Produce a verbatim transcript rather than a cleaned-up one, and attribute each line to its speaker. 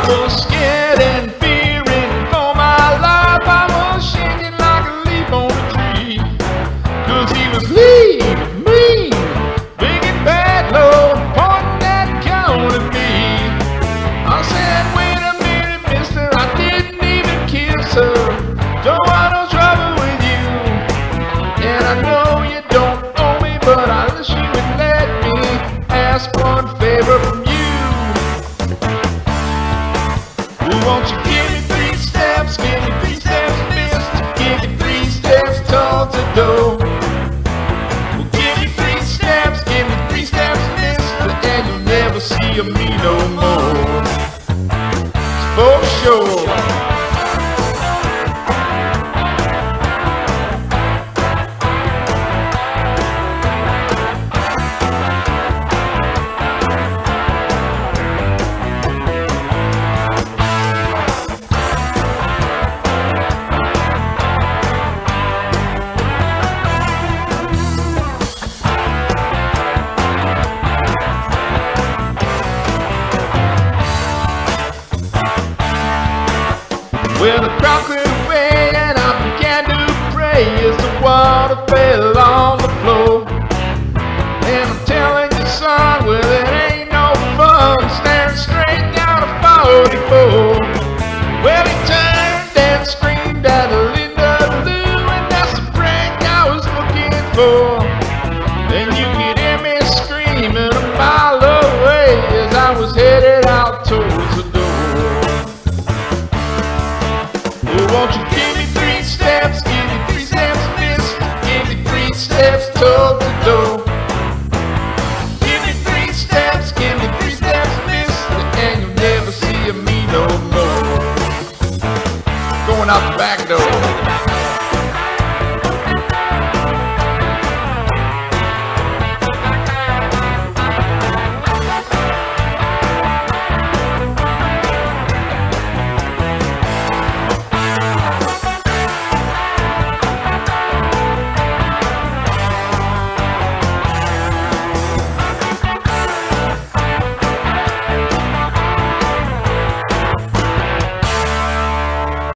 Speaker 1: was scared and fearing for my life. I was shaking like a leaf on a tree, 'cause he was leaving me, big and bad, Lord, pointing that gun at me. I said, wait a minute, mister, I didn't even kiss her. Don't want no trouble with you, and I know you don't owe me, but I wish you would let me ask one favor from you. Won't you give me three steps, give me three steps, mister, give me three steps towards the door. Well, give me three steps, give me three steps, mister, and you'll never see me no more. It's for sure. Well, the crowd cleared away and I began to pray as the water fell on